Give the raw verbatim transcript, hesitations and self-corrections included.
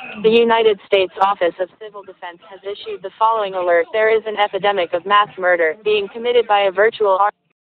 The United States Office of Civil Defense has issued the following alert: there is an epidemic of mass murder being committed by a virtual